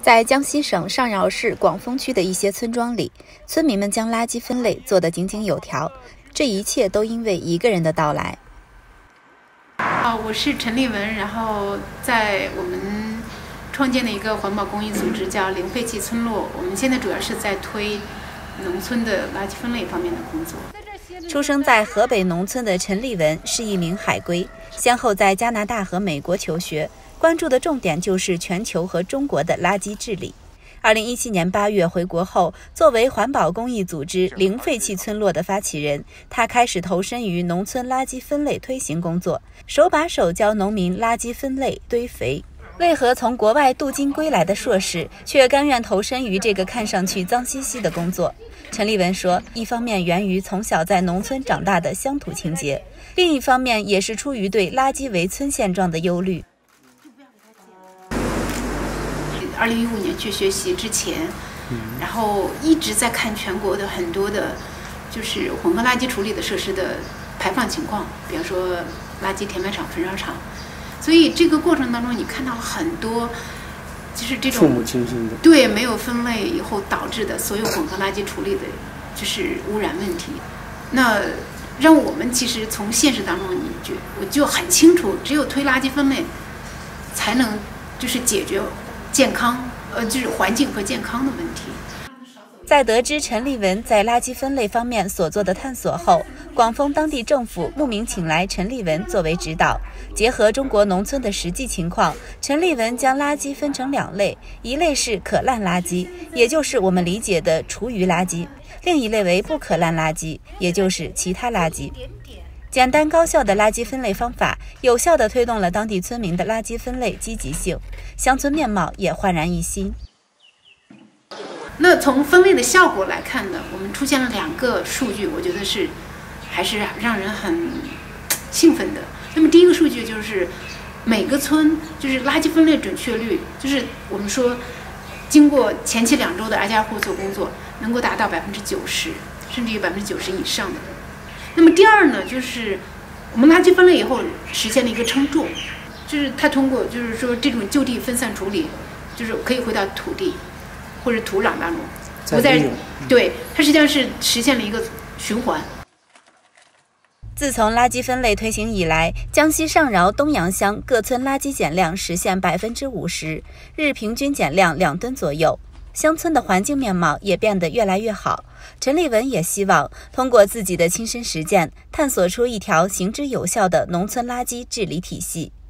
在江西省上饶市广丰区的一些村庄里，村民们将垃圾分类做得井井有条，这一切都因为一个人的到来。 我是陈丽文，然后在我们创建的一个环保公益组织叫零废弃村落，我们现在主要是在推农村的垃圾分类方面的工作。 出生在河北农村的陈丽文是一名海归，先后在加拿大和美国求学，关注的重点就是全球和中国的垃圾治理。2017年8月回国后，作为环保公益组织零废弃村落的发起人，他开始投身于农村垃圾分类推行工作，手把手教农民垃圾分类堆肥。为何从国外镀金归来的硕士却甘愿投身于这个看上去脏兮兮的工作？陈丽文说，一方面源于从小在农村长大的乡土情结，另一方面也是出于对垃圾围村现状的忧虑。 2015年去学习之前，然后一直在看全国的很多的，就是混合垃圾处理的设施的排放情况，比方说垃圾填埋场、焚烧厂。所以这个过程当中，你看到了很多，就是这种触目惊心的， 对，没有分类以后导致的所有混合垃圾处理的，就是污染问题。那让我们其实从现实当中，我就很清楚，只有推垃圾分类，才能就是解决健康，就是环境和健康的问题。 在得知陈丽文在垃圾分类方面所做的探索后，广丰当地政府慕名请来陈丽文作为指导，结合中国农村的实际情况，陈丽文将垃圾分成2类，一类是可烂垃圾，也就是我们理解的厨余垃圾，另一类为不可烂垃圾，也就是其他垃圾。简单高效的垃圾分类方法，有效地推动了当地村民的垃圾分类积极性，乡村面貌也焕然一新。 那从分类的效果来看呢，我们出现了2个数据，我觉得还是让人很兴奋的。那么第一个数据就是每个村就是垃圾分类准确率，就是我们说经过前期2周的挨家户做工作，能够达到90%，甚至于90%以上的。那么第二呢，就是我们垃圾分类以后实现了一个称重，就是它通过就是说这种就地分散处理，就是可以回到土地或者土壤当中，不再对它实际上是实现了一个循环。 自从垃圾分类推行以来，江西上饶东阳乡各村垃圾减量实现50%，日平均减量2吨左右。乡村的环境面貌也变得越来越好。陈丽文也希望通过自己的亲身实践，探索出一条行之有效的农村垃圾治理体系。